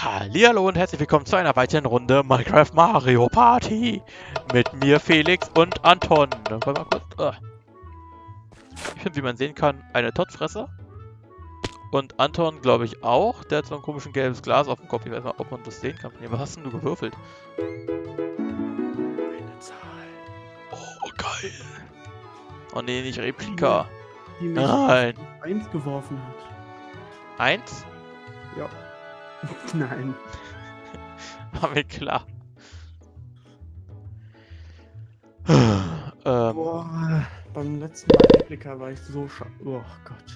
Hallihallo und herzlich willkommen zu einer weiteren Runde Minecraft Mario Party. Mit mir Felix und Anton. Warte mal kurz. Ich bin, wie man sehen kann, eine Todfresser. Und Anton, glaube ich, auch. Der hat so ein komisches gelbes Glas auf dem Kopf. Ich weiß nicht, ob man das sehen kann. Was hast denn du gewürfelt? Eine Zahl. Oh, geil. Oh nee, nicht Replika. Die mich Nein. 1 geworfen hat. 1? Ja. Nein. War mir klar. Boah, beim letzten Mal Replika war ich so Oh Gott.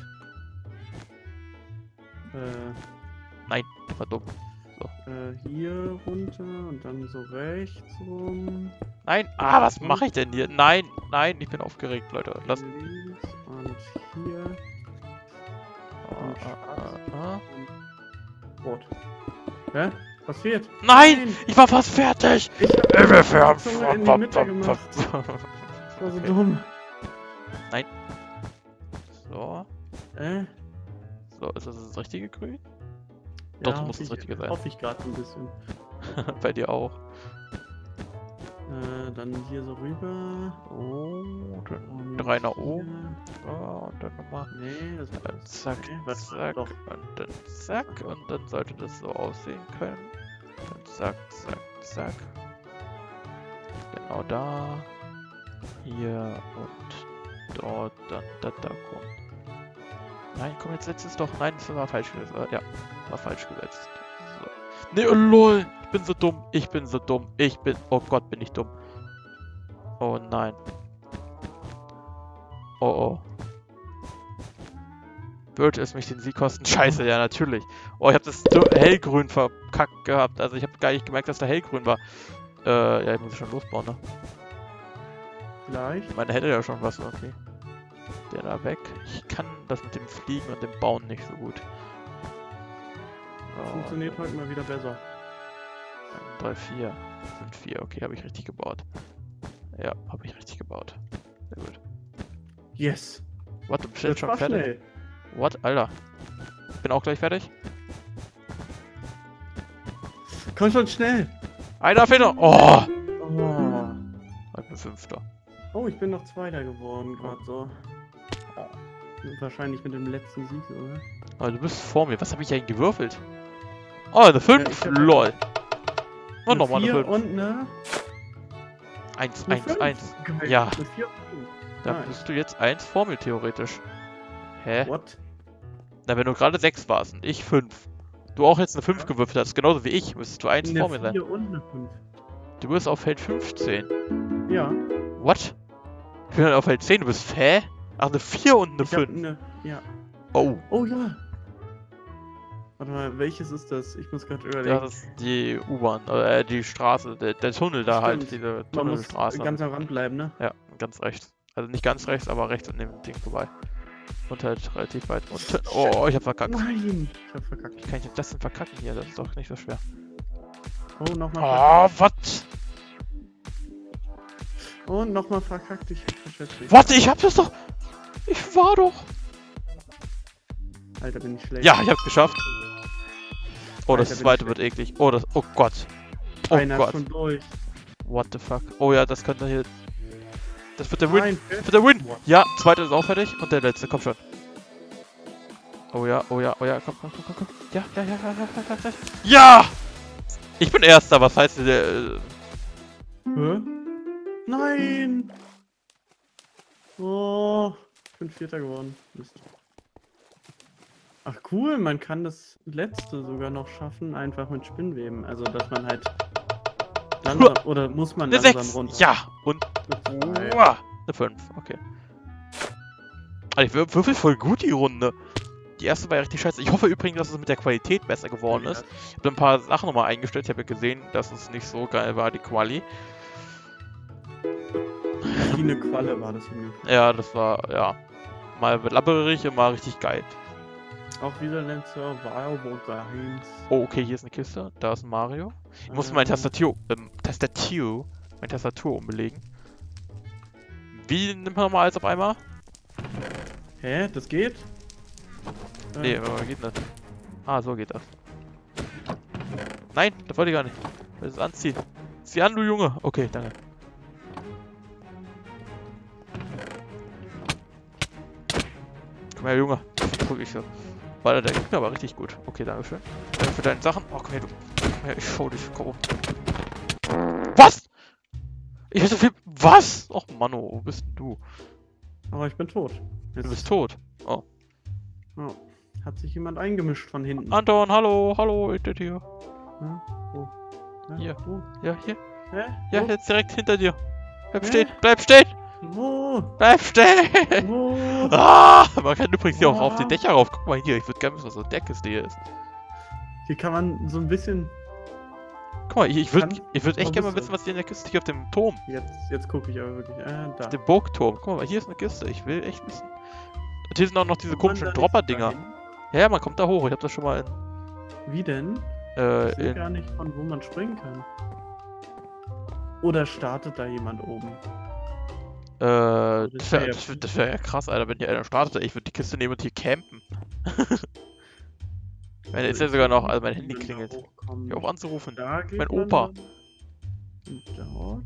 Nein, war dumm. So. Hier runter und dann so rechts rum. Nein, was mache ich denn hier? Nein, nein, ich bin aufgeregt, Leute. Lass. Links und hier. Rot. Hä? Was fehlt? Nein! Ich war fast fertig! Ich hab die Zunge in die Mitte gemacht. Das war so dumm. Nein. So. So, ist das das richtige Grün? Doch, das muss das richtige sein. Hoffe ich gerade ein bisschen. Bei dir auch. Dann hier so rüber. Oh, dann 3 nach oben. Oh, und dann nochmal. Nee, das dann zack, zack. doch. Und dann zack. Und dann sollte das so aussehen können. Dann zack, zack, zack. Genau da. Hier und dort. Dann da kommt. Nein, komm, jetzt setz es doch. Nein, das war falsch gesetzt. Ja, war falsch gesetzt. So. Nee, oh lol. Ich bin so dumm. Ich bin so dumm. Oh Gott, bin ich dumm. Oh nein. Oh oh. Würde es mich den Sieg kosten? Scheiße, ja natürlich. Oh, ich habe das hellgrün verkackt gehabt. Also ich habe gar nicht gemerkt, dass da hellgrün war. Ja, ich muss schon losbauen, ne? Vielleicht. Ich meine, hätte ja schon was, okay. Der da weg. Ich kann das mit dem Fliegen und dem Bauen nicht so gut. Oh, funktioniert heute mal wieder besser. 3, 4. 5, 4. Okay, habe ich richtig gebaut. Ja, habe ich richtig gebaut. Sehr gut. Yes. What, du bist jetzt schon fertig? Schnell. What, Alter? Ich bin auch gleich fertig. Komm schon schnell. Einer fehlt noch. Oh! Oh. Ich bin 5. Oh, ich bin noch 2. geworden gerade so. Wahrscheinlich mit dem letzten Sieg, oder? Oh, du bist vor mir. Was habe ich eigentlich gewürfelt? Oh, eine 5. Ja, LOL. Und eine nochmal eine 4 5. und eine 1, eine 1, 5. 1. Geil. Ja. Eine 4 und 5. Da Nice. bist du jetzt 1 vor mir theoretisch. Hä? What? Na, wenn du gerade 6 warst und ich 5. Du auch jetzt eine 5 gewürfelt hast, genauso wie ich, müsstest du 1 vor mir sein. Eine 4 und eine 5. Du bist auf Feld 15. Ja. What? Ich bin auf Feld 10, du bist hä? Ach, eine 4 und eine Ich hab 5. Ja. Oh. Oh ja. Warte mal, welches ist das? Ich muss gerade überlegen. Das ist die U-Bahn, die Straße, der Tunnel da halt, Stimmt. diese Man muss Tunnelstraße. ganz am Rand bleiben, ne? Ja, ganz rechts. Also nicht ganz rechts, aber rechts an dem Ding vorbei. Und halt relativ weit unten. Oh, ich hab verkackt. Nein! Ich hab verkackt. Wie kann ich das denn verkacken hier? Das ist doch nicht so schwer. Oh, nochmal Oh, was? Und nochmal verkackt. Ich verschätze mich. Warte, ich hab das doch. Ich war doch. Alter, bin ich schlecht. Ja, ich hab's geschafft. Oh, das Alter, bin zweite ich wird eklig. Oh, das. Oh Gott. Oh Einer ist Gott. schon durch. What the fuck? Oh ja, das könnte hier. Das wird der Win. Nein, Das wird der Win. Ja, zweite ist auch fertig. Und der letzte, komm schon. Oh ja, oh ja, oh ja, komm. Ja. Ja! Ich bin Erster, was heißt der? Hä? Nein! Oh, ich bin 4. geworden. Mist. Ach cool, man kann das letzte sogar noch schaffen, einfach mit Spinnweben. Also, dass man halt langsam, oder muss man Eine langsam 6. runter? Ja, und eine 5. Okay. Also ich würfel voll gut die Runde. Die erste war ja richtig scheiße. Ich hoffe übrigens, dass es mit der Qualität besser geworden ist. Ich habe ein paar Sachen nochmal eingestellt. Ich habe ja gesehen, dass es nicht so geil war, die Quali. Wie eine Qualle war das ungefähr. Ja, das war, ja, mal labberig und mal richtig geil. Auch wieder ein Survival Games. Oh, okay, hier ist eine Kiste. Da ist ein Mario. Ich muss meine Tastatur umbelegen. Wie nimmt man nochmal alles auf einmal? Hä? Das geht? Nee, geht nicht. Ah, so geht das. Nein, das wollte ich gar nicht. Das ist anziehen. Zieh an, du Junge. Okay, danke. Komm her, Junge. Guck ich so. Warte, der gibt mir aber richtig gut. Okay, danke schön. Danke für deine Sachen. Oh, komm her, du. Komm her, ich schau dich. Komm. Was? Ich hab so viel. Was? Och, Manno, wo bist denn du? Aber ich bin tot. Du bist tot. Oh. Oh. Hat sich jemand eingemischt von hinten. Anton, hallo, hallo, ich bin hier. Ja? Wo? Ja? Hier. Wo? Ja, hier. Hä? Ja, Wo? jetzt direkt hinter dir. Bleib Hä? stehen, bleib stehen! Wo? Bleib stehen! Wo? Ah, man kann übrigens hier auch auf die Dächer rauf. Guck mal hier, ich würde gerne wissen, was so eine Deckkiste hier ist. Hier kann man so ein bisschen... Guck mal, ich würde Wo echt gerne mal bist du? wissen, was hier in der Kiste hier auf dem Turm. Jetzt gucke ich aber wirklich. Da. Auf dem Burgturm. Guck mal, hier ist eine Kiste. Ich will echt wissen. Und hier sind auch noch diese Kommt man komischen da nicht Dropper-Dinger. dahin? Ja, man kommt da hoch. Ich habe das schon mal Wie denn? in, Ich sehe gar nicht, von wo man springen kann. Oder startet da jemand oben? das wär ja krass, Alter, wenn hier einer startet. Ich würde die Kiste nehmen und hier campen. Meine ist ja sogar noch, also mein Handy Wenn da klingelt. hochkommen. Hier auch anzurufen. Da geht Mein man Opa. dann. Und dort.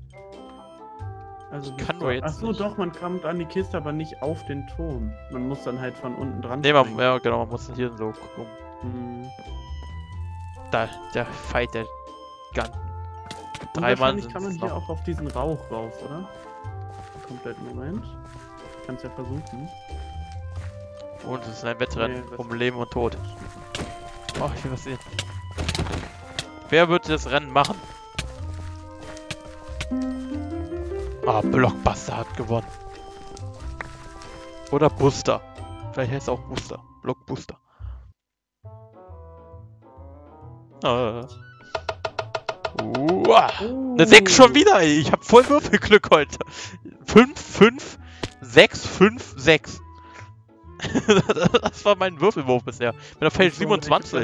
Also Ich kann nur jetzt Achso, nicht. doch, man kommt an die Kiste, aber nicht auf den Turm. Man muss dann halt von unten dran Ne, springen. ja, genau, man muss hier so gucken. Hm. Da, der Fight der Giganten. Und 3 Mann wahrscheinlich sind kann man es hier noch. auch auf diesen Rauch rauf, oder? Kompletten Moment. Ich kann es ja versuchen. Und es ist ein Wettrennen Nee, um Leben und Tod. Oh, ich will was sehen. Wer wird das Rennen machen? Ah, Blockbuster hat gewonnen. Oder Buster. Vielleicht heißt es auch Booster. Blockbuster. Uah. Eine 6 schon wieder, ey. Ich hab voll Würfelglück heute. 5, 5, 6, 5, 6. Das war mein Würfelwurf bisher. Bin auf Feld So, 27.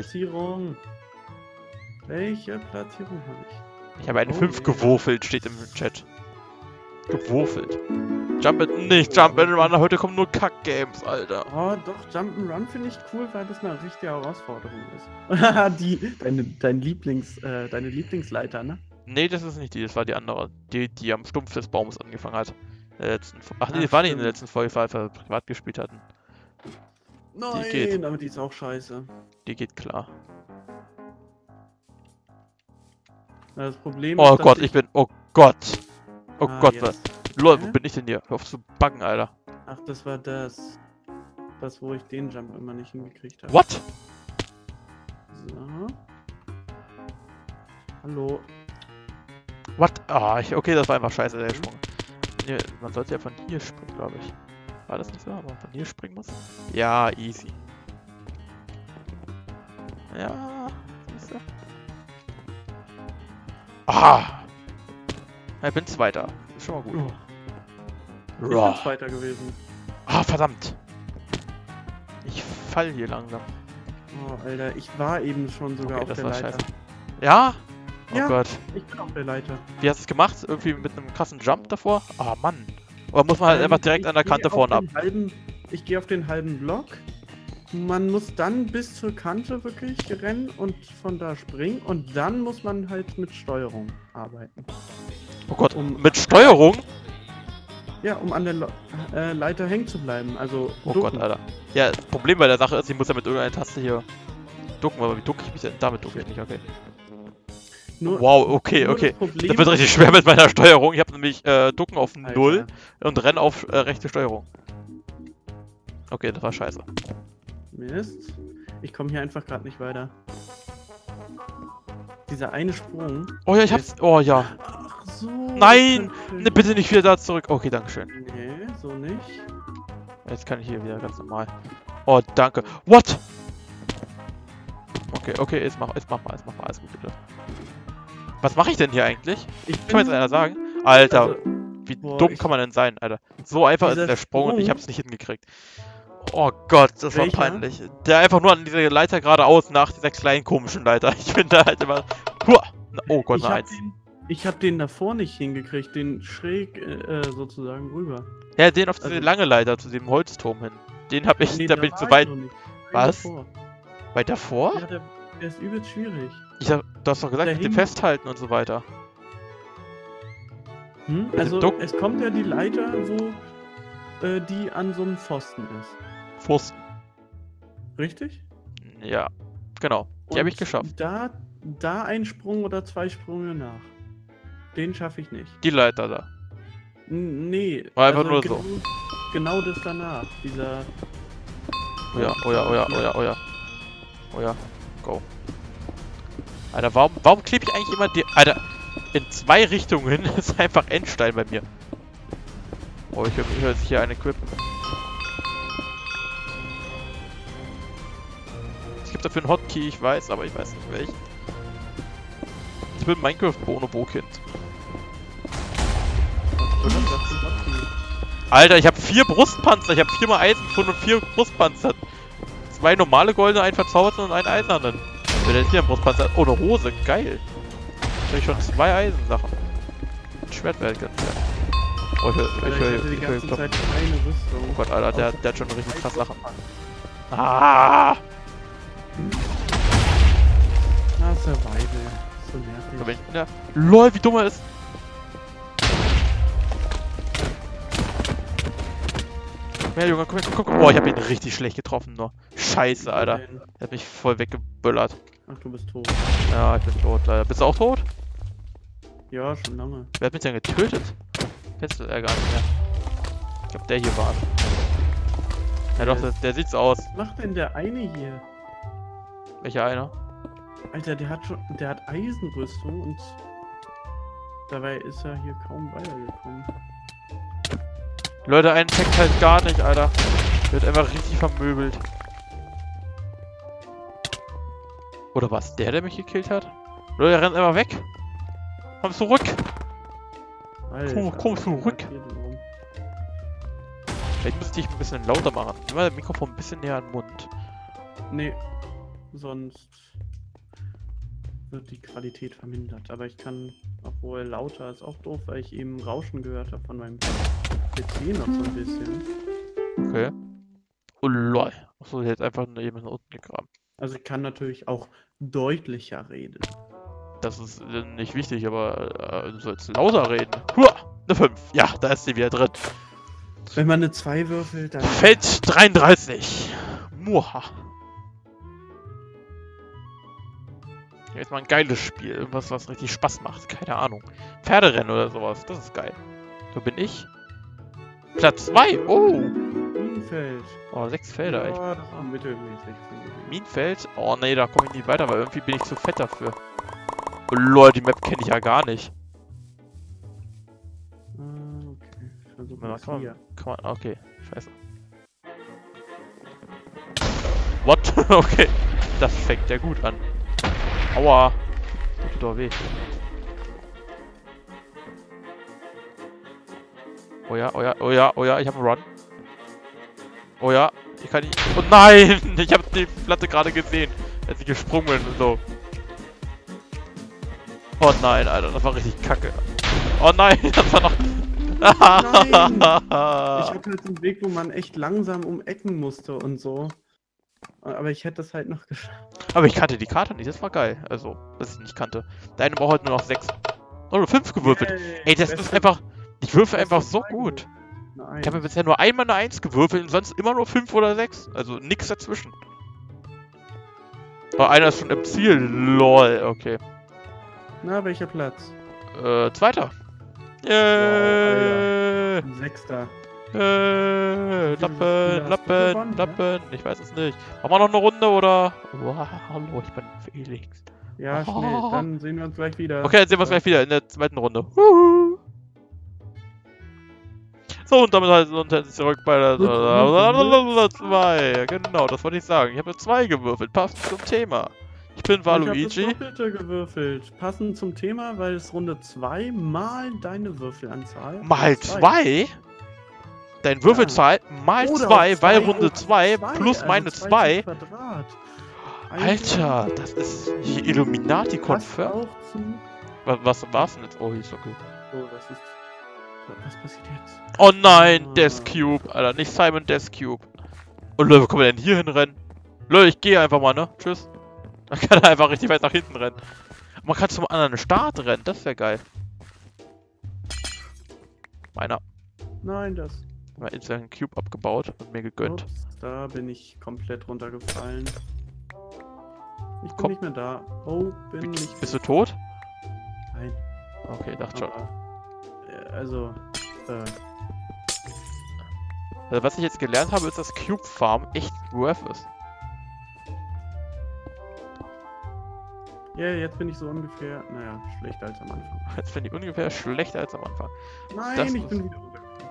Welche Platzierung habe ich? Ich habe eine Oh, 5 yeah. gewürfelt, steht im Chat. Gewürfelt. Jump it, nicht Jump and Run, heute kommen nur Kack-Games, Alter. Oh, doch, Jump'n'Run finde ich cool, weil das eine richtige Herausforderung ist. Deine Lieblingsleiter, ne? Nee, das ist nicht die, das war die andere. Die am Stumpf des Baumes angefangen hat. Ach nee, Ach, das war nicht in der stimmt. letzten Folge, weil wir privat gespielt hatten. Nein, geht. aber die ist auch scheiße. Die geht klar. Das Problem Oh ist, Gott, ich bin. Oh Gott. Oh Gott, was. jetzt. Lol, wo Hä? bin ich denn hier? Hör auf zu buggen, Alter. Ach, das war das. Das, wo ich den Jump immer nicht hingekriegt habe. What? So. Hallo. What? Ah, okay, das war einfach scheiße, der Sprung. Nee, man sollte ja von hier springen, glaube ich. War das nicht so, aber man von hier springen muss? Ja, easy. Ja, siehst du? Ah! Ich bin Zweiter. Ist schon mal gut. Oh, ich Roah. bin Zweiter gewesen. Ah, verdammt! Ich fall hier langsam. Oh, Alter, ich war eben schon sogar Okay, auf das der war Leiter. scheiße. Ja? Oh Ja. Gott. Ich bin auf der Leiter. Wie hast du es gemacht? Irgendwie mit einem krassen Jump davor? Ah, Mann. Oder muss man halt einfach direkt Ich an der geh Kante auf vorne ab? den ich gehe auf den halben Block. Man muss dann bis zur Kante wirklich rennen und von da springen. Und dann muss man halt mit Steuerung arbeiten. Oh Gott, Um- mit Steuerung? Ja, um an der Leiter hängen zu bleiben. Also Oh ducken. Gott, Alter. Ja, das Problem bei der Sache ist, ich muss ja mit irgendeiner Taste hier ducken, aber wie ducke ich mich denn? Damit ducke ich nicht, okay. Nur, Wow, okay, nur okay. Das Problem Das wird richtig schwer mit meiner Steuerung. Ich habe nämlich ducken auf Alter. 0 und rennen auf rechte Steuerung. Okay, das war scheiße. Mist. Ich komme hier einfach gerade nicht weiter. Dieser eine Sprung. Oh ja, ich hab's. Oh ja. Ach so. Nein! könnte- Ne, bitte nicht wieder da zurück. Okay, dankeschön. Nee, so nicht. Jetzt kann ich hier wieder ganz normal. Oh, danke. What? Okay, okay, jetzt mach mal, alles gut, bitte. Was mache ich denn hier eigentlich? Ich Kann mir jetzt einer sagen? Alter, Also, wie boah, dumm ich- kann man denn sein, Alter? So einfach ist Dieser der Sprung und ich Sprung- hab's nicht hingekriegt. Oh Gott, das war Welcher? peinlich. Der einfach nur an dieser Leiter geradeaus nach dieser kleinen komischen Leiter. Ich bin da halt immer. Huah. Oh Gott, eine Eins. ich hab den davor nicht hingekriegt, den schräg sozusagen rüber. Ja, den auf diese Also- lange Leiter zu dem Holzturm hin. Den hab ich, Nee, da da bin ich zu war weit. noch nicht. Was? Davor. Weit davor? Ja, Der ist übelst schwierig. Du hast doch gesagt, Der mit dem hing- Festhalten und so weiter. Also, Duck- es kommt ja die Leiter, wo die an so einem Pfosten ist. Pfosten. Richtig? Ja, genau. Die habe ich Und geschafft. Da ein Sprung oder 2 Sprünge nach. Den schaffe ich nicht. Die Leiter da. Nee. War einfach nur so. Genau das danach. Dieser. Oh ja, oh ja, oh ja, oh ja, oh ja. Oh ja, go. Alter, warum klebe ich eigentlich immer die... Alter, in 2 Richtungen ist einfach Endstein bei mir. Oh, ich höre jetzt hier eine equippen. Es gibt dafür einen Hotkey, ich weiß, aber ich weiß nicht welchen. Ich bin Minecraft-Bonobo-Kind. Alter, ich habe 4 Brustpanzer. Ich habe 4 mal Eisen gefunden und 4 Brustpanzer. 2 normale goldene, einen verzauberten und einen eisernen. Wer denn hier ein Brustpanzer? Oh, eine Hose. Geil. Jetzt habe ich schon 2 Eisensachen. Ein Schwert wäre ganz geil. Oh, ich höre die ganze Zeit keine Rüstung. Oh Gott, Alter, der hat schon richtig krass Sachen. Ah! Ah, Survival. So nervig. Ja. LOL, wie dumm er ist. Ja, Junge, komm, komm, komm. Oh, ich habe ihn richtig schlecht getroffen nur. Scheiße, Alter. Er hat mich voll weggeböllert. Ach, du bist tot. Ja, ich bin tot, leider. Bist du auch tot? Ja, schon lange. Wer hat mich denn getötet? Kennst du gar nicht mehr. Ich glaube, der hier war. Ja doch, der sieht's aus. Was macht denn der eine hier? Welcher einer? Alter, der hat Eisenrüstung und dabei ist er hier kaum weitergekommen. Leute, einen checkt halt gar nicht, Alter. Wird einfach richtig vermöbelt. Oder was? Der mich gekillt hat? Leute, der rennt einfach weg. Komm zurück. Alter, Komm zurück. hier drum. Vielleicht müsste ich ein bisschen lauter machen. Nimm mal das Mikrofon ein bisschen näher an den Mund. Nee, sonst wird die Qualität vermindert. Aber ich kann, obwohl lauter ist auch doof, weil ich eben Rauschen gehört habe von meinem PC noch so ein bisschen. Okay. Oh lol. Achso, der hat einfach nur eben nach unten gegraben. Also ich kann natürlich auch deutlicher reden. Das ist nicht wichtig, aber du sollst lauter reden. Hua! Eine 5. Ja, da ist sie wieder drin. Wenn man eine 2 würfelt, dann... Feld 33. Muha. Jetzt mal ein geiles Spiel. Irgendwas, was richtig Spaß macht. Keine Ahnung. Pferderennen oder sowas. Das ist geil. Wo bin ich? Platz 2. Oh. Minenfeld. Oh, 6 Felder. echt. Ja, das war mittelmäßig. Minenfeld? Oh nee, da komme ich nicht weiter, weil irgendwie bin ich zu fett dafür. Oh lol, die Map kenne ich ja gar nicht. Okay. Ich versuche Kann das man, hier. okay, scheiße. What? Okay. Das fängt ja gut an. Aua. Das tut doch weh. Oh ja, oh ja, oh ja, oh ja, ich habe einen Run. Oh ja, ich kann nicht... Oh nein! Ich habe die Platte gerade gesehen. Er ist gesprungen und so. Oh nein, Alter, das war richtig kacke. Oh nein, das war noch... Nein! Ich hatte halt einen Weg, wo man echt langsam um Ecken musste und so. Aber ich hätte das halt noch geschafft. Aber ich kannte die Karte nicht, das war geil. Also, dass ich nicht kannte. Der eine braucht heute nur noch 6. Oh, 5 gewürfelt. Yay, Ey, das ist einfach... Ich würfe einfach so gut. Nein. Ich habe mir bisher nur einmal eine 1 gewürfelt und sonst immer nur 5 oder 6. Also nix dazwischen. Aber einer ist schon im Ziel. LOL, okay. Na, welcher Platz? Zweiter. Wow, 6. Lappen. Ich weiß es nicht. Machen wir noch eine Runde oder? Wow, hallo, ich bin Felix. Ja, schnell. Dann sehen wir uns gleich wieder. Okay, dann sehen wir uns gleich wieder in der zweiten Runde. Huhu. So, und damit halt uns herzlich zurück bei der 2. Genau, das wollte ich sagen. Ich habe eine 2 gewürfelt. Passt zum Thema. Ich bin Waluigi. Ich habe das Doppelte gewürfelt. Passend zum Thema, weil es Runde 2 mal deine Würfelanzahl. Mal 2? Dein Würfelzahl mal 2, weil Runde 2 plus meine 2. Alter, das ist hier Illuminati confirmed. Was war's denn jetzt? Oh, hier ist okay. So, das ist... Was passiert jetzt? Oh nein, Death Cube. Alter, nicht Simon Death Cube. Und Leute, wo kommen wir denn hier hinrennen? Leute, ich gehe einfach mal, ne? Tschüss. Dann kann er einfach richtig weit nach hinten rennen. Man kann zum anderen Start rennen, das wäre geil. Meiner. Nein, das. Mal instant einen Cube abgebaut und mir gegönnt. Ups, da bin ich komplett runtergefallen. Ich bin Komm. nicht mehr da. Oh, bin nicht. Bist du tot? Nein. Okay, dachte schon. Aber, also, Also was ich jetzt gelernt habe, ist, dass Cube Farm echt worth ist. ja, jetzt bin ich so ungefähr, naja, schlechter als am Anfang. Jetzt finde ich ungefähr schlechter als am Anfang. Nein, Das ich ist- bin wieder runtergefallen.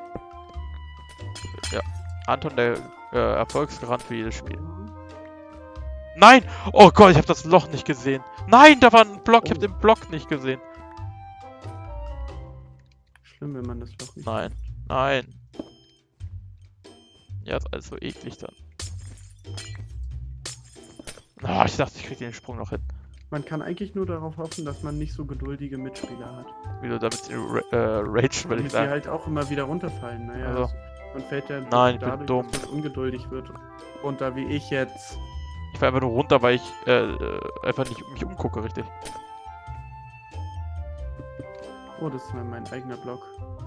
Anton, der Erfolgsgarant für jedes Spiel. Nein! Oh Gott, ich habe das Loch nicht gesehen. Nein, da war ein Block, ich habe den Block nicht gesehen. Schlimm, wenn man das Loch nicht. Nein, nein. Ja, ist alles so eklig dann. Ah, ich dachte, ich krieg den Sprung noch hin. Man kann eigentlich nur darauf hoffen, dass man nicht so geduldige Mitspieler hat. Wie du damit rage, würde ich Damit sie sagen. halt auch immer wieder runterfallen. Naja, Also. man fällt ja Nein, ich bin dadurch, dumm. dass man ungeduldig wird. Runter wie ich jetzt. Ich war einfach nur runter, weil ich einfach nicht mich umgucke, richtig. Oh, das ist mein eigener Block.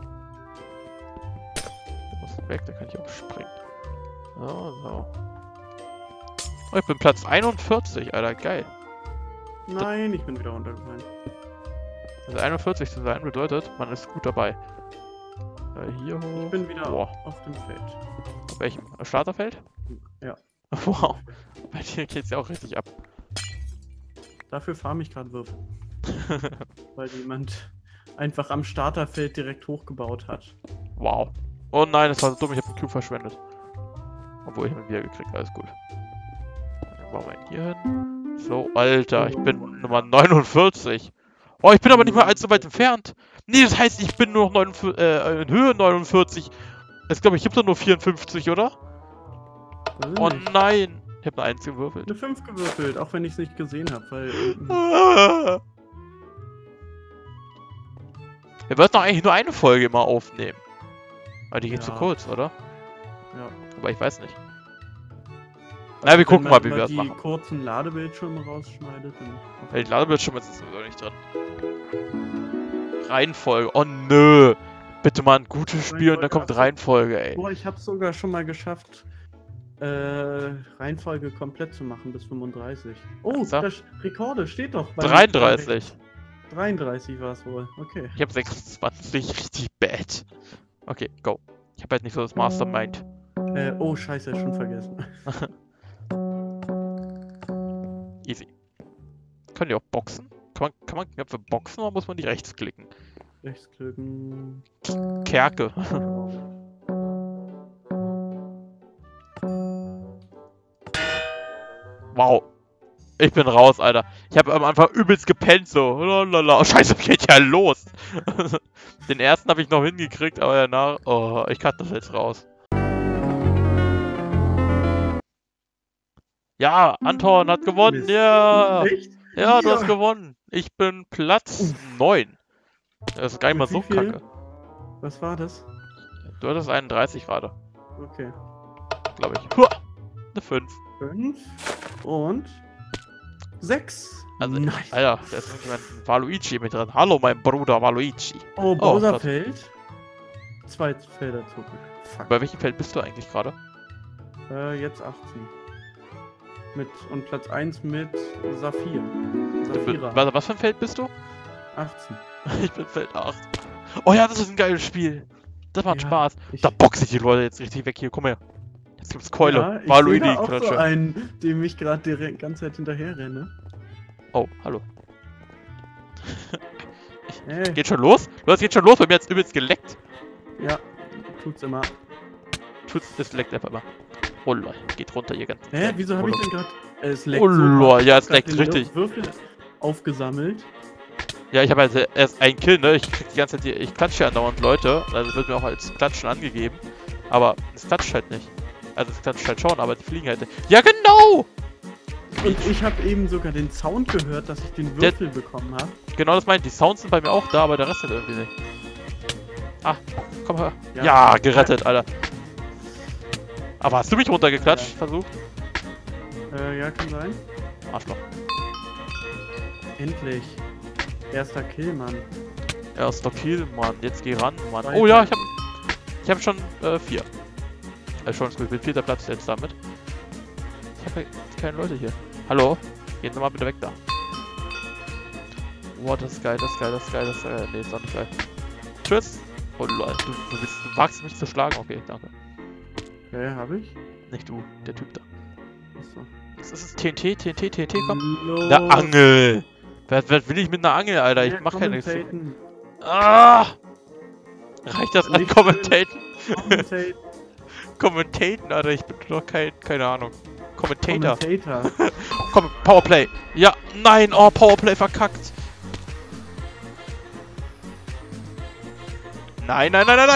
Der muss weg, da kann ich auch springen. So. Oh, ich bin Platz 41, Alter, geil. Nein, ich bin wieder runtergefallen. Also 41 zu sein bedeutet, man ist gut dabei. Hier hoch. Ich bin wieder Boah. auf dem Feld. Auf welchem? Starterfeld? Ja. Wow. Bei dir geht's ja auch richtig ab. Dafür farm ich gerade Würfel. Weil jemand einfach am Starterfeld direkt hochgebaut hat. Wow. Oh nein, das war so dumm, ich habe den Cube verschwendet. Obwohl ich ihn wieder gekriegt, alles gut. Dann bauen wir ihn hier hin. So, Alter, ich bin Nummer 49. Oh, ich bin aber nicht mal allzu weit entfernt. Nee, das heißt, ich bin nur noch 49, in Höhe 49. Jetzt glaube ich, gibt es nur 54, oder? Weiß ich Oh nicht. nein. Ich habe eine 1 gewürfelt. Eine 5 gewürfelt, auch wenn ich es nicht gesehen habe, weil. Wir wollten doch eigentlich nur eine Folge immer aufnehmen. Aber die geht zu Ja. kurz, oder? Ja. Aber ich weiß nicht. Na, wir gucken mal, wie wir das die machen. kurzen Ladebildschirme rausschneidet. Weil die Ladebildschirme ist sowieso nicht drin. Reihenfolge. Oh nö. Bitte mal ein gutes Spiel und dann kommt Reihenfolge, ey. Boah, ich habe sogar schon mal geschafft, Reihenfolge komplett zu machen bis 35. Oh, Ernsthaft? das Rekorde steht doch. bei 33. 33 war es wohl. Okay. Ich habe 26. Richtig bad. Okay, go. Ich habe halt nicht so das Mastermind. Oh, scheiße, schon vergessen. Easy. Können die auch boxen? Kann man Knöpfe boxen oder muss man die rechts klicken? Rechtsklicken. Kerke. Wow. Ich bin raus, Alter. Ich habe am Anfang übelst gepennt, so. Lalala. Oh, scheiße, geht ja los. Den ersten habe ich noch hingekriegt, aber danach... Oh, ich cut das jetzt raus. Ja, Anton hat gewonnen, Mist. ja. Echt? Ja, du Ja. hast gewonnen. Ich bin Platz 9. Das ist gar nicht mal Mit so wie viel? kacke. Was war das? Du hattest 31 gerade, Okay. glaube ich. Huah, eine 5. 5 und 6. Also, nice. Alter, da ist irgendjemand ein Waluigi mit drin. Hallo, mein Bruder Waluigi. Oh, Gott. Bowserfeld. 2 Felder zurück. Fuck. Bei welchem Feld bist du eigentlich gerade? Jetzt 18. Und Platz 1 mit Saphir. Saphira. Warte, was für ein Feld bist du? 18. Ich bin Feld 8. Oh ja, das ist ein geiles Spiel. Das macht Ja, Spaß. ich- Da boxe ich die Leute jetzt richtig weg. Hier, komm her. Jetzt gibt's Keule. Ja, ich Waluigi, sehe da auch so Klatsche. einen, dem ich gerade die ganze Zeit hinterher renne. Oh, hallo. Hey, Geht schon los? Das geht schon los. Bei mir hat's übelst geleckt. ja, tut's immer. Es leckt einfach mal. Oh lol, geht runter hier ganz. Hä, wieso habe ich denn gerade... Es leckt Oh so lol, hart. ja, es Ich hab leckt grad richtig. den Würfel aufgesammelt. Ja, ich habe halt erst einen Kill, ne? Ich krieg die ganze Zeit, ich klatsche ja andauernd Leute. Also wird mir auch als Klatschen angegeben. Aber es klatscht halt nicht. Also es klatscht halt schon, aber die fliegen halt nicht. Ja, genau! Und ich habe eben sogar den Sound gehört, dass ich den Würfel bekommen habe. Genau das meint. Die Sounds sind bei mir auch da, aber der Rest halt irgendwie nicht. Ah, komm her. Ja. Ja, gerettet, Alter. Aber hast du mich runtergeklatscht? Ja. Versucht? Ja, kann sein. Arschloch. Endlich. Erster Kill, Mann. Erster Kill, Mann. Jetzt geh ran, Mann. Weiter. Oh ja, ich hab schon 4. Schon gut, ich bin 4. Platz jetzt damit. Ich habe keine Leute hier. Hallo? Gehen Sie mal bitte weg da. Boah, das ist geil, das ist geil, das ist geil, das ist geil. Nee, ist doch nicht geil. Tschüss. Oh lol, du wagst mich zu schlagen? Okay, danke. Okay, hab ich? Nicht du, der Typ da. Achso. Was ist es? TNT, komm. Los. Eine Angel! Was will ich mit einer Angel, Alter? Ich Ja, mach keine... commentaten. Ah! Reicht das an Nicht Commentaten? Commentate. Commentaten, Alter, ich bin doch keine Ahnung. Commentator. Commentator. Komm, Powerplay. Ja, nein, oh, Powerplay verkackt. Nein.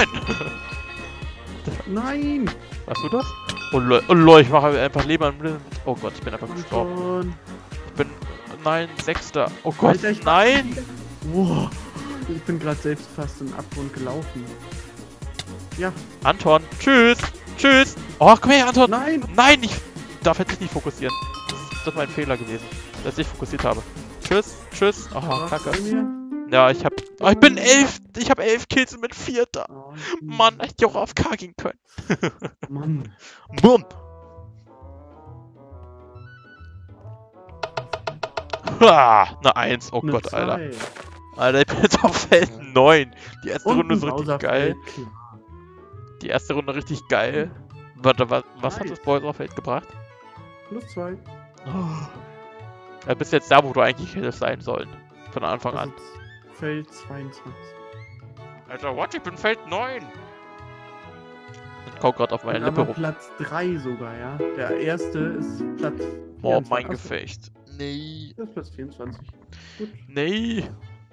Nein! Warst du das? Oh lol, ich mache einfach Leben an Blind. Oh Gott, ich bin einfach gestorben. Schon. Ich bin... Nein, 6. Oh Gott, Alter, nein! Wow. Ich bin gerade selbst fast im Abgrund gelaufen. Ja. Anton, tschüss! Tschüss! Oh, komm her, Anton! Nein! Nein, ich darf jetzt nicht fokussieren. Das ist mein Fehler gewesen, dass ich fokussiert habe. Tschüss! Oh, Was kacke. bei mir? Ja, ich bin 11! Ich habe 11 Kills und bin 4. Oh, Mann, hätte ich auch auf K gehen können. Mann. Bumm! Eine 1, oh Eine Gott, 2. Alter. Alter, ich bin jetzt auf Feld 9. Die erste Und Runde ein ist richtig Bowser geil. Feld, klar. Die erste Runde richtig geil. Warte, was hat das Bowser-Feld gebracht? +2. Ja, bist jetzt da, wo du eigentlich hättest sein sollen. Von Anfang an. Feld 22. Alter, what? Ich bin Feld 9! Ich kau grad auf meine Und Lippe aber rum. Platz 3 sogar, ja. Der erste ist Platz Oh, 24. mein Achso, Gefecht. Nee. das ist Platz 24. Gut. Nee.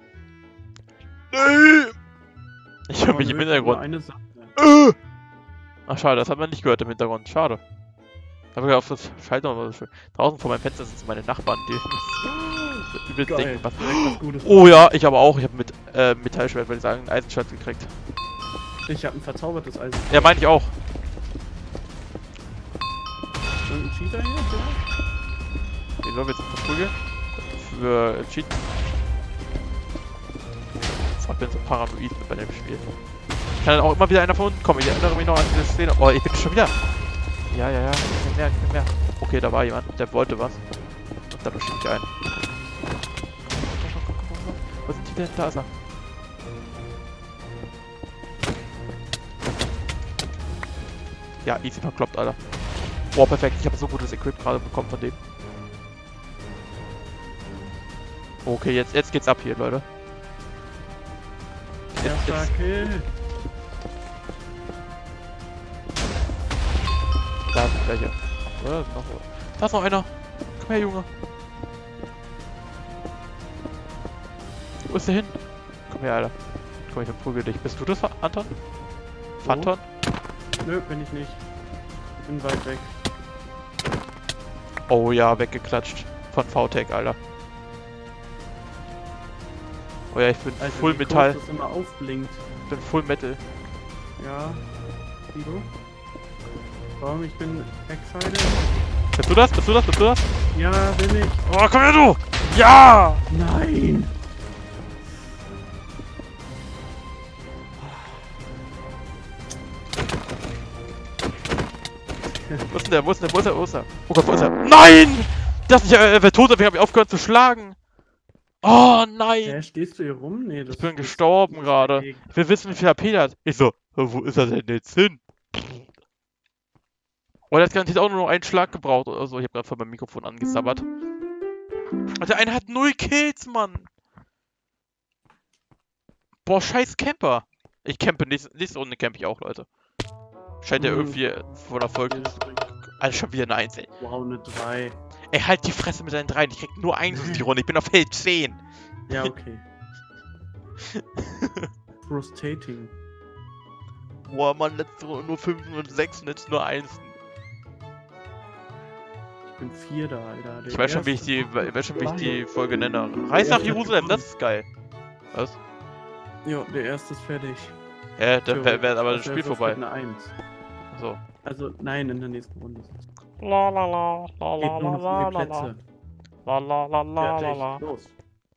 Ich höre Aber mich im nö, Hintergrund. nur eine Sache. Ach, schade, das hat man nicht gehört im Hintergrund. Schade. Ich habe ja auf das Schalter draußen vor meinem Fenster sitzen meine Nachbarn, die übelst Geil. denken, was. Direkt was Gutes. Oh ja, ich aber auch. Ich habe mit Metallschwert, würde ich sagen, ein Eisenschwert gekriegt. Ich habe ein verzaubertes Eisen. Ja, meine ich auch. Und ein Cheater hier? Ja? Den wollen wir jetzt verprügeln. Für Cheat. Ich bin so paranoid bei dem Spiel. Kann dann auch immer wieder einer von unten kommen. Ich erinnere mich noch an diese Szene. Oh, ich bin schon wieder. Ja. Ich bin mehr. Okay, da war jemand, der wollte was. Und dann schiebt ich ein. Komm. Wo sind die denn? Da ist er. Ja, easy verkloppt, Alter. Boah, perfekt. Ich habe so gutes Equip gerade bekommen von dem. Okay, jetzt geht's ab hier, Leute. Erster Kill. Da ist welche. Oder? Da ist noch einer. Komm her, Junge. Wo ist der hin? Komm her, Alter. Komm, ich verprügel dich. Bist du das, Anton? Phanton? Nö, bin ich nicht. Bin weit weg. Oh ja, weggeklatscht. Von VTech, Alter. Oh ja, ich bin Also Full wie Metall. kurz das immer aufblinkt. Ich bin Full Metal. Ja. Guido? Warum? Ich bin excited. Bist du das? Ja, bin ich. Oh, komm her, du! Ja! Nein! Wo ist denn der? Wo ist der? Oh Gott, wo ist er? Nein! Das nicht, wer tot ist, hab ich aufgehört zu schlagen. Oh nein! Stehst du hier rum? Nee, das Ich bin ist gestorben nicht gerade. dagegen. Ich will wissen, wie viel HP der hat. Ich so, wo ist er denn jetzt hin? Oh, der hat garantiert auch nur noch einen Schlag gebraucht oder so. Ich hab gerade von meinem Mikrofon angesabbert. Und der eine hat 0 Kills, Mann. Boah, scheiß Camper. Ich campe, nächste Runde campe ich auch, Leute. Scheint ja irgendwie vor der Folge. Alter, schon wieder eine 1, ey. Wow, eine 3. Ey, halt die Fresse mit deinen 3. Ich krieg nur 1 in die Runde. Ich bin auf Feld 10. Ja, okay. Frustrating. Boah, Mann, letzte Runde nur 5 und 6 und jetzt nur 1. Ich bin 4 da, Alter. Ich weiß schon, wie ich die Folge nenne. Reis nach Jerusalem, das ist geil. Was? Ja, der erste ist fertig. Dann wäre aber das Spiel vorbei. Eine 1. So. Also, nein, in der nächsten Runde. La la la la Geht la nur noch la um die la Plätze. la la la la la Fertig. la. Los.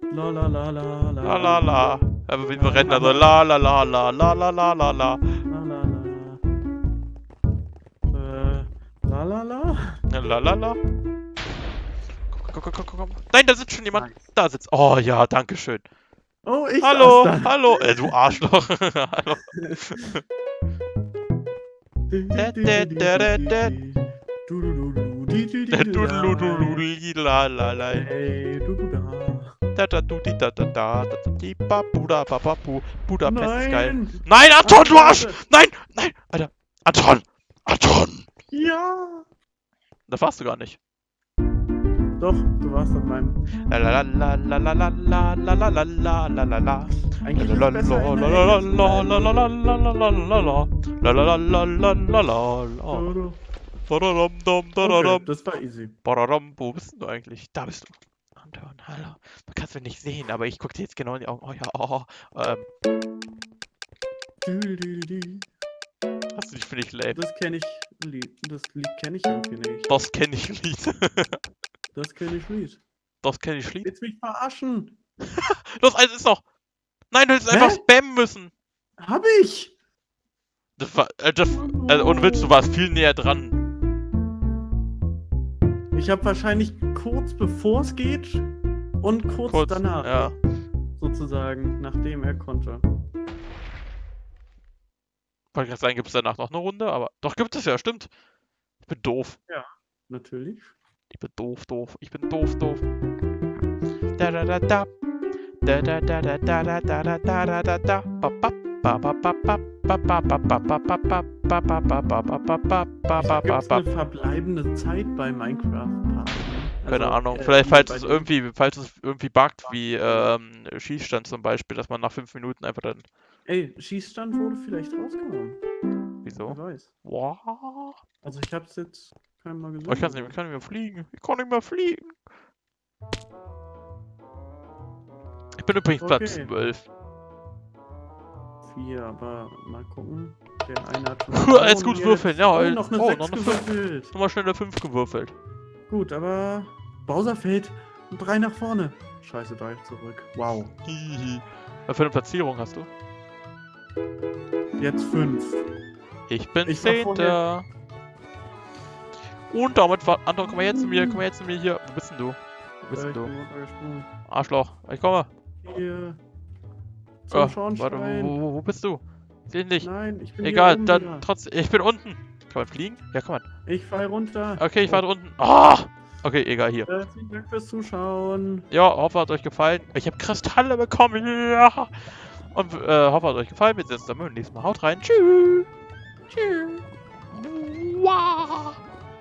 La la la la la. La la la. Aber wie wir rennen, also la la la la la la la la la. La la la. La la la. La la la. Komm. Nein, da sitzt schon jemand. Nice. Da sitzt. Oh ja, danke schön. Oh, ich Hallo, saß da. hallo. Du Arschloch. Hallo. La la la. Hey, du da. Budapest ist geil. Nein. Nein, Anton, du Arsch! Nein! Alter. Anton! Ja. Da warst du gar nicht. Doch, du warst auf meinem. Eigentlich ist es besser in Okay, das war easy. Wo bist du eigentlich? Da bist du. Anton, hallo. Du kannst mich nicht sehen, aber ich guck dir jetzt genau in die Augen. Oh ja, hast du dich für dich lame? Das kenne ich. Das Lied kenne ich irgendwie nicht. Das kenne ich Lied. Das kenne ich Lied. Das kenne ich Lied. Willst mich verarschen? Los, eins ist noch. Nein, du hättest einfach spammen müssen. Hab ich! Das war, ohne Witz, du warst viel näher dran. Ich habe wahrscheinlich kurz bevor es geht und kurz danach. Ja. Sozusagen, nachdem er konnte. Wollte gerade sagen, gibt es danach noch eine Runde, aber doch gibt es ja, stimmt. Ich bin doof. Ja, natürlich. Ich bin doof. Ich bin doof. Da da da da. Da da da da da da da da da da da da. Gibt es eine verbleibende Zeit bei Minecraft? Keine Ahnung, vielleicht falls es irgendwie buggt, wie Schießstand zum Beispiel, dass man nach 5 Minuten einfach dann... Ey, Schießstand wurde vielleicht rausgenommen. Wieso? Wer weiß. Wow. Also ich hab's jetzt kein Mal gesehen. Oh, ich kann nicht mehr fliegen. Ich kann nicht mehr fliegen. Ich bin übrigens Platz 12. 4, aber mal gucken. Der eine hat schon... Jetzt gut würfeln, ja. Oh, noch eine 6 noch eine 5. gewürfelt. Nochmal schnell eine 5 gewürfelt. Gut, aber... Bowser fällt. 3 nach vorne. Scheiße, 3 zurück. Wow. Hihi. Was für eine Platzierung hast du? Jetzt 5. Ich bin Ich war 10. Und damit war... Anton, komm mal jetzt zu mir, hier. Wo bist denn du? Ich bin runtergesprungen. Arschloch. Ich komme. Hier. Zum Schornstein. Warte, wo bist du? Seh nicht. Nein, ich bin Egal, hier dann wieder. trotzdem. Ich bin unten. Kann man fliegen? Ja, kann man. Ich fall runter. Okay, ich warte unten. Ah! Okay, egal, hier. Vielen Dank fürs Zuschauen. Ja, hoffe, hat euch gefallen. Ich habe Kristalle bekommen. Ja. Und hoffe, hat euch gefallen. Wir sehen uns dann beim nächsten Mal. Haut rein. Tschüss. Tschüss. Wow.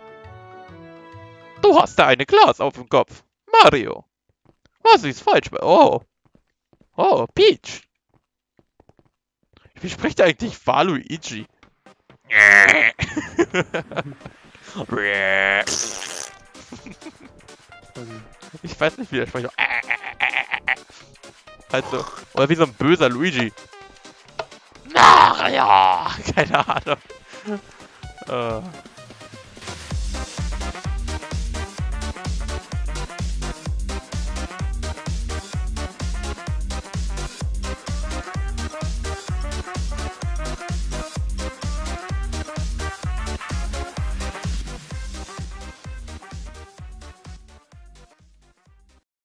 Du hast da eine Glas auf dem Kopf. Mario. Was ist falsch bei... Oh. Oh, Peach. Wie spricht eigentlich Waluigi? Ich weiß nicht, wie der spricht. Halt so. Oder wie so ein böser Luigi. Mario! Keine Ahnung.